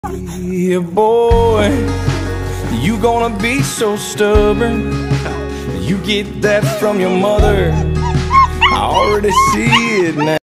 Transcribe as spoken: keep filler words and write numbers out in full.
Yeah, boy, you gonna be so stubborn. You get that from your mother. I already see it now.